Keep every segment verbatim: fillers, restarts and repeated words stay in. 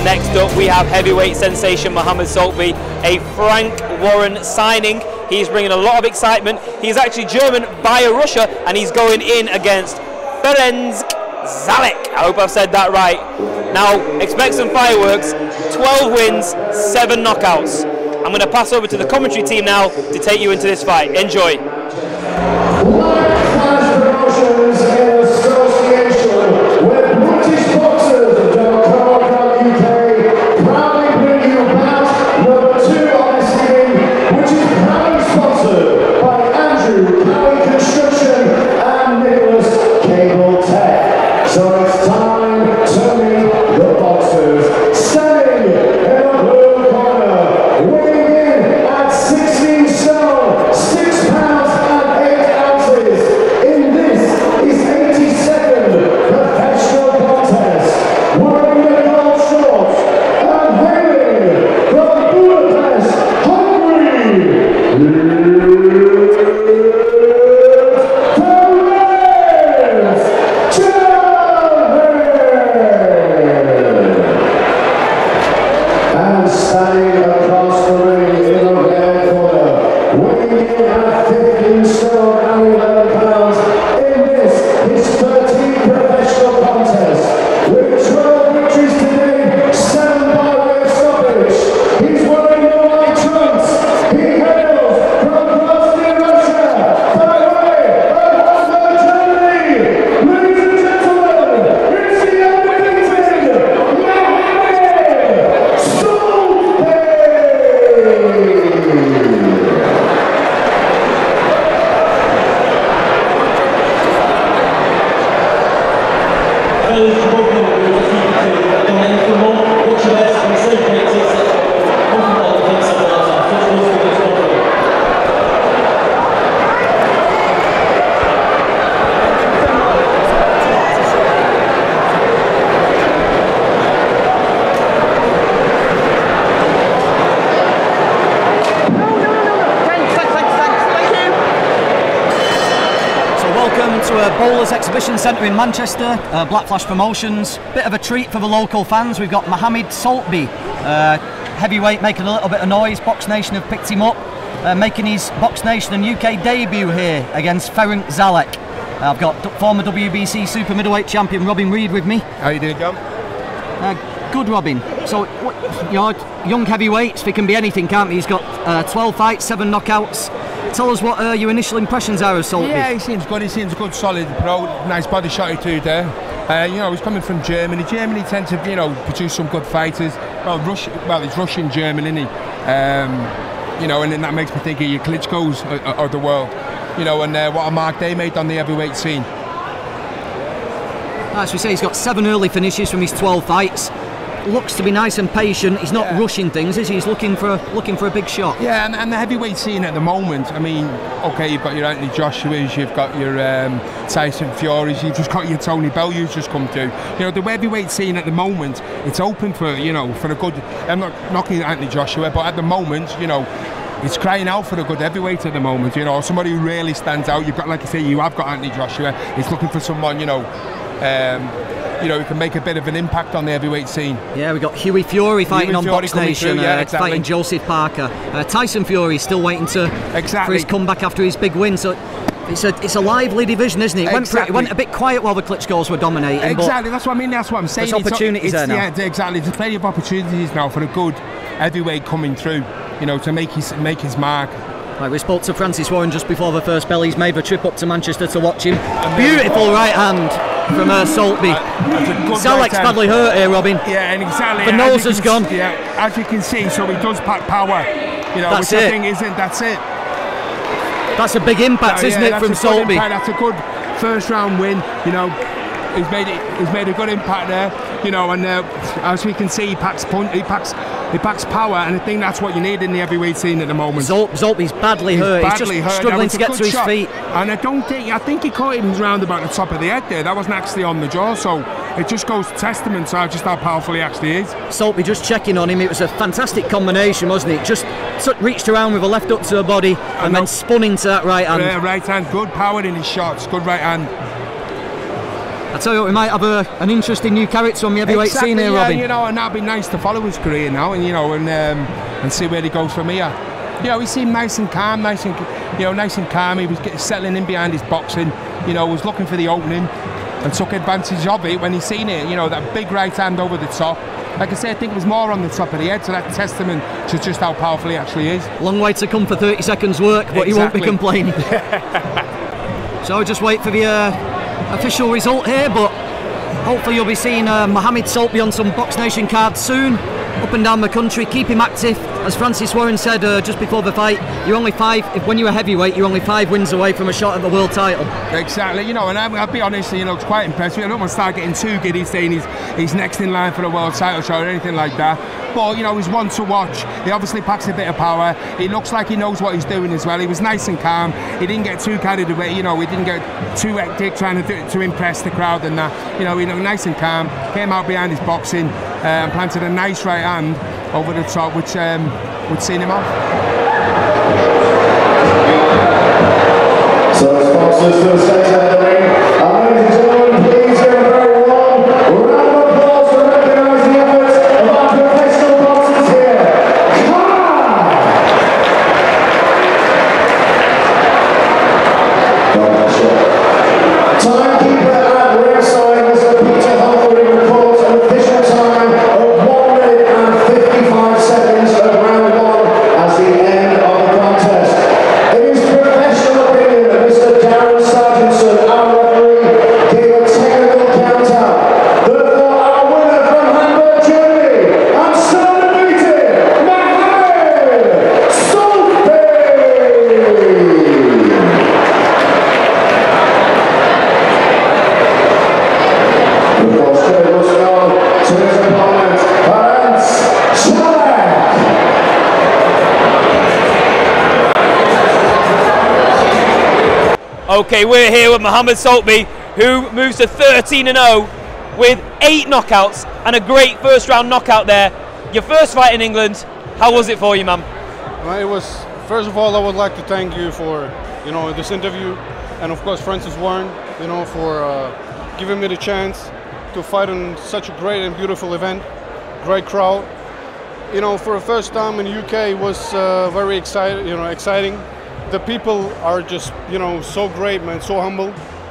Next up, we have heavyweight sensation Mohamed Soltby, a Frank Warren signing. He's bringing a lot of excitement. He's actually German via Russia, and he's going in against Ferenc Zsalec. I hope I've said that right. Now, expect some fireworks. twelve wins, seven knockouts. I'm going to pass over to the commentary team now to take you into this fight. Enjoy. Bowlers Exhibition Centre in Manchester, uh, Black Flash Promotions. Bit of a treat for the local fans. We've got Mohamed Soltby, uh, heavyweight, making a little bit of noise. Box Nation have picked him up, uh, making his Box Nation and U K debut here against Ferenc Zsalec. Uh, I've got former W B C super middleweight champion Robin Reid with me. How you doing, John? Uh, good, Robin. So, what, you know, young heavyweights, they can be anything, can't they? He's got uh, twelve fights, seven knockouts. Tell us what uh, your initial impressions are of Soltby. Yeah, he seems good. He seems a good, solid pro. Nice body shot or two there. Uh, you know, he's coming from Germany. Germany tends to, you know, produce some good fighters. Well, Rush, well, it's Russian German, isn't he? Um, you know, and then that makes me think of your Klitschko's of, of the world. You know, and uh, what a mark they made on the heavyweight scene. As we say, he's got seven early finishes from his twelve fights. Looks to be nice and patient. He's not yeah. rushing things, is he? He's looking for a, looking for a big shot. Yeah, and, and the heavyweight scene at the moment, I mean, okay, you've got your Anthony Joshua's, you've got your um, Tyson Fury's, you've just got your Tony Bellew's just come through. You know, the heavyweight scene at the moment, it's open for, you know, for a good, I'm not knocking Anthony Joshua, but at the moment, you know, it's crying out for a good heavyweight at the moment, you know, somebody who really stands out. You've got, like I say, you have got Anthony Joshua. He's looking for someone, you know, um, you know, who can make a bit of an impact on the heavyweight scene. Yeah, we've got Huey Fury fighting Huey on Fury Box Nation, through, yeah, uh, exactly. fighting Joseph Parker. Uh, Tyson Fury still waiting to exactly. for his comeback after his big win. So it's a it's a lively division, isn't it? It, went, exactly. pretty, it went a bit quiet while the Klitschko's were dominating. Exactly, that's what I mean. That's what I'm saying. There's opportunities it's, there now. Yeah, exactly. There's plenty of opportunities now for a good heavyweight coming through. You know, to make his make his mark. Right, we spoke to Francis Warren just before the first bell. He's made the trip up to Manchester to watch him. Beautiful right hand from uh, Soltby. Uh, Zalec's right badly hurt here, Robin. Yeah, and exactly. The nose has gone. Yeah, as you can see, so he does pack power. You know, that's which it. I think isn't. That's it. That's a big impact, no, isn't yeah, it, from Soltby? That's a good first round win. You know, he's made it. He's made a good impact there. You know, and uh, as we can see, he packs punch. He packs. He packs power, and I think that's what you need in the heavyweight scene at the moment. Zol Soltby's badly he's hurt. Badly he's just hurt. struggling to get to his shot. feet. And I don't think. I think he caught him round about the top of the head there. That wasn't actually on the jaw, so it just goes testament to just how powerful he actually is. Soltby just checking on him. It was a fantastic combination, wasn't it? Just reached around with a left hook to the body and, and then spun into that right hand. Yeah, right hand. Good power in his shots. Good right hand. I tell you what, we might have a, an interesting new character on the heavyweight exactly, scene here, yeah, Robin. You know, and that'd be nice to follow his career now, and you know, and um, and see where he goes from here. You know, he seemed nice and calm, nice and you know, nice and calm. He was getting settling in behind his boxing. You know, was looking for the opening and took advantage of it when he seen it. You know, that big right hand over the top. Like I say, I think it was more on the top of the head, so that's testament to just how powerful he actually is. Long way to come for thirty seconds work, but exactly. He won't be complaining. So just wait for the uh, official result here, but hopefully you'll be seeing uh, Mohamed Soltby on some Box Nation cards soon, up and down the country. Keep him active. As Francis Warren said uh, just before the fight, you're only five, if, when you're a heavyweight, you're only five wins away from a shot at the world title. Exactly, you know, and I, I'll be honest, you know, it's quite impressive. I don't want to start getting too giddy saying he's, he's next in line for a world title shot or anything like that. But, you know, he's one to watch. He obviously packs a bit of power. He looks like he knows what he's doing as well. He was nice and calm. He didn't get too carried away, you know, he didn't get too hectic trying to, do, to impress the crowd and that. You know, he looked nice and calm, came out behind his boxing, uh, and planted a nice right hand over the top, which um, would seen him off. So sponsors for the stage out of the ring. And ladies and gentlemen, please give a very warm round of applause to recognise the efforts of our professional boxers here. Come on! Timekeeper at ringside, Mister Peter Hungary reports an official time of one minute and fifty-five seconds of round one as the end of the contest. It is professional opinion that Mister Darren Sargentson, our referee, gave a technical count out. Therefore, our winner from Hamburg, Germany, and still unbeaten, Mohamed Soltby! Of course, Terry was known to his opponent, Ferenc Zsalec. Okay, we're here with Mohamed Soltby, who moves to thirteen and oh with eight knockouts and a great first round knockout there. Your first fight in England, how was it for you, man? Well, it was, first of all, I would like to thank you for, you know, this interview, and of course Francis Warren, you know, for uh, giving me the chance to fight in such a great and beautiful event, great crowd. You know, for the first time in the U K, it was uh, very exciting, you know, exciting. The people are just, you know, so great, man, so humble,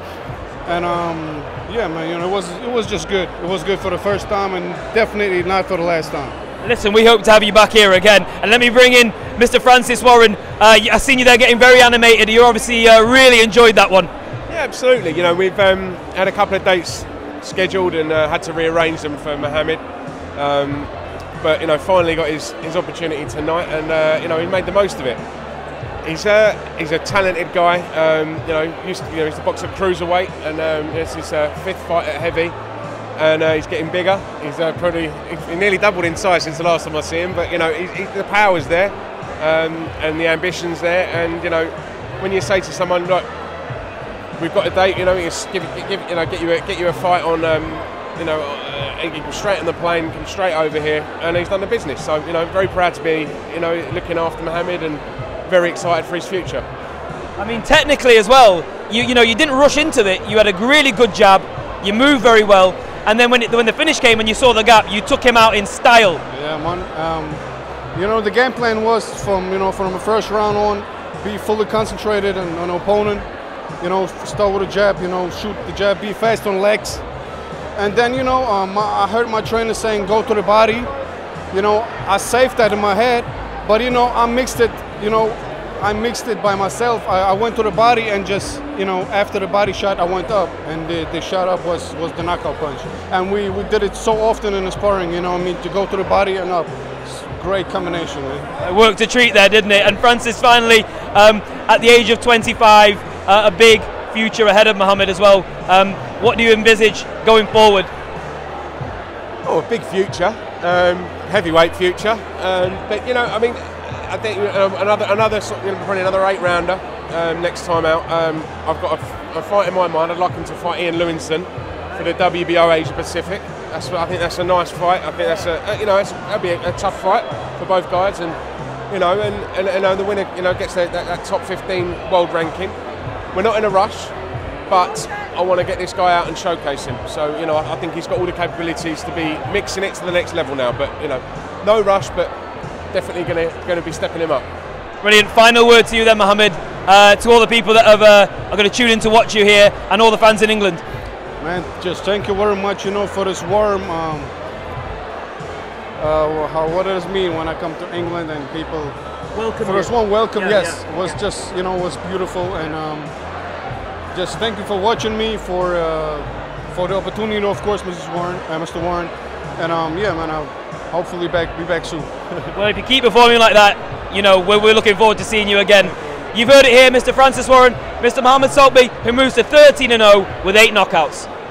and um, yeah, man, you know, it was it was just good. It was good for the first time, and definitely not for the last time. Listen, we hope to have you back here again, and let me bring in Mister Francis Warren. Uh, I've seen you there getting very animated. You obviously uh, really enjoyed that one. Yeah, absolutely. You know, we've um, had a couple of dates scheduled and uh, had to rearrange them for Mohamed. Um, but you know, finally got his, his opportunity tonight, and uh, you know, he made the most of it. He's a he's a talented guy. Um, you know, used to, you know, he's to box at cruiserweight, and um, this is his uh, fifth fight at heavy, and uh, he's getting bigger. He's uh, probably he nearly doubled in size since the last time I see him. But you know, he, he, the power's there, um, and the ambition's there. And you know, when you say to someone, "Look, we've got a date," you know, you give, give you know, get you a, get you a fight on. Um, you know, uh, he can straight on the plane, come straight over here, and he's done the business. So you know, very proud to be, you know, looking after Mohamed, and very excited for his future. I mean, technically as well, you you know, you didn't rush into it. You had a really good jab. You moved very well, and then when it, when the finish came and you saw the gap, you took him out in style. Yeah, man. Um, you know, the game plan was from you know from the first round on, be fully concentrated on an opponent. You know, start with a jab. You know, shoot the jab, be fast on legs, and then you know, um, I heard my trainer saying go to the body. You know, I saved that in my head, but you know, I mixed it. You know, I mixed it by myself. I, I went to the body and just, you know, after the body shot, I went up, and the, the shot up was, was the knockout punch. And we, we did it so often in the sparring, you know, I mean, to go to the body and up. It's a great combination, man. It worked a treat there, didn't it? And Francis finally, um, at the age of twenty-five, uh, a big future ahead of Mohamed as well. Um, what do you envisage going forward? Oh, a big future, um, heavyweight future. Um, but you know, I mean, I think um, another, another, you know, probably another eight rounder um, next time out. Um, I've got a, a fight in my mind. I'd like him to fight Ian Lewinson for the W B O Asia Pacific. That's, I think that's a nice fight. I think that's a, you know, it's, that'd be a, a tough fight for both guys, and you know, and, and, and uh, the winner, you know, gets that, that, that top fifteen world ranking. We're not in a rush, but I want to get this guy out and showcase him. So, you know, I, I think he's got all the capabilities to be mixing it to the next level now. But, you know, no rush, but definitely going to going to be stepping him up. Brilliant. Final word to you then, Mohamed, uh, to all the people that have, uh, are going to tune in to watch you here and all the fans in England. Man, just thank you very much, you know, for this warm, um, uh, how, what does it mean when I come to England and people, Welcome. for this one, welcome, Yeah, yes, yeah, was yeah. just, you know, was beautiful, and um, just thank you for watching me, for uh, for the opportunity, you know, of course, Missus Warren, uh, Mister Warren, and um, yeah, man, I'll hopefully back, be back soon. Well, if you keep performing like that, you know, we're, we're looking forward to seeing you again. You've heard it here, Mister Francis Warren, Mister Mohamed Soltby, who moves to thirteen and oh with eight knockouts.